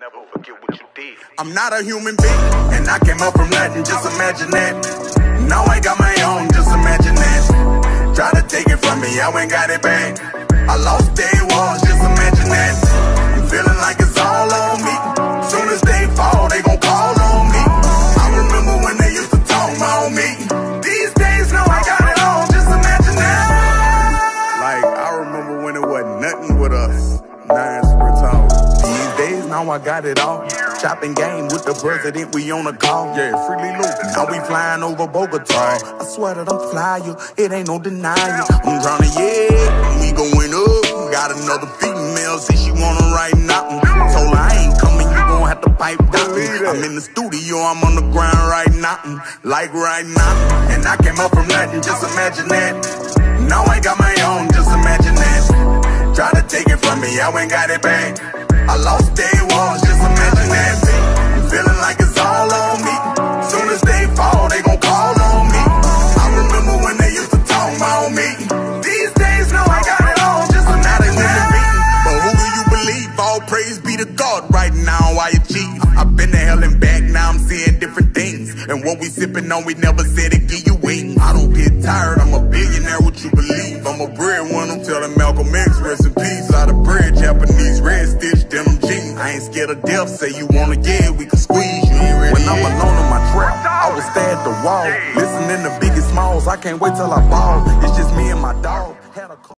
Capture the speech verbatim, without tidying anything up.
never forget what you did. I'm not a human being, and I came up from nothing, just imagine that. Now I got my own, just imagine that. Try to take it from me, I ain't got it back. I lost day one, just imagine that. You feeling like it's all on me. Soon as they fall, they gon' call on me. I remember when they used to talk about me. These days, now I got it all, just imagine that. Like, I remember when it wasn't nothing with us. Nine sprints on. These days, now I got it all. Chopping game with the president, we on a call. Yeah, freely loot. Now we flying over Bogota. I swear that I'm flyer, it ain't no denying. I'm tryna, yeah, we going up. Got another female, say she wanna write nothing. Told her I ain't coming, you gon' have to pipe down. I'm in the studio, I'm on the ground right now. Like right now. And I came up from nothing, just imagine that. Now I got my own, just imagine that. Try to take it from me, I ain't got it back. I lost day one, just imagine that. You feeling like it's all on me. Soon as they fall, they gon' call on me. I remember when they used to talk about me. These days, now I got it all, just imagine that. But who do you believe? All praise be to God. Right now I achieve. I've been to hell and back, now I'm seeing different things. And what we sipping on, we never said it give you wings. I don't get tired, I'm a billionaire, what you believe? I'm a breadwinner, I'm telling Malcolm X, rest in peace. Out of bread, Japanese red stitch denim jeans. I ain't scared of death, say you wanna get, we can squeeze you. Ain't ready when I'm alone in my trap, I will stay at the wall, listening to Biggie Smalls. I can't wait till I ball. It's just me and my dog. Had a